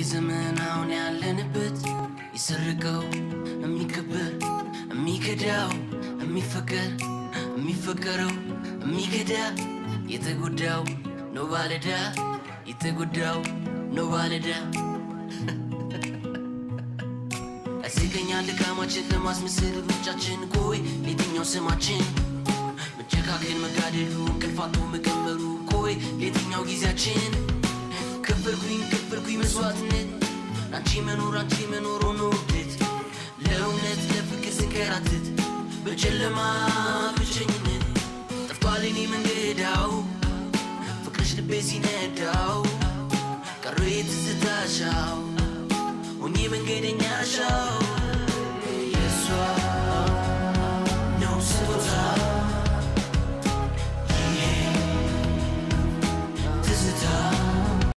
ዘመን አሁን ያለንበት ይሰርቀው የሚከበር የሚከዳው የሚፈቀረው የሚከዳ የተጎዳው ነው ባለዳ የተጎዳው ነው ባለዳ አስገኛ ልካማችን ለማስመሰል ብቻችን ቆይ ለየትኛው ስማችን መጨካከን መጋደሉ እንቅልፋቱ መቀመሩ ቆይ ለየትኛው ጊዜያችን ከፈልኩኝ መስዋዕትነት አንቺ መኖር ሆኖበት ለእውነት ለፍቅር ስንከራተት በጨለማ ብቸኝነት ጠፍቷል የኔ መንገዳው ፍቅርሽ ልቤ ሲነዳው ቀረ የትዝታሻው ሆኜ መንገደኛሻው